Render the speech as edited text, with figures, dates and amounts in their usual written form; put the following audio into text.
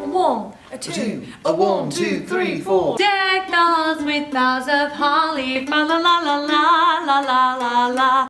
one, a two, a one, two, three, four. Deck the halls with boughs of holly, fa la la la la la la la la.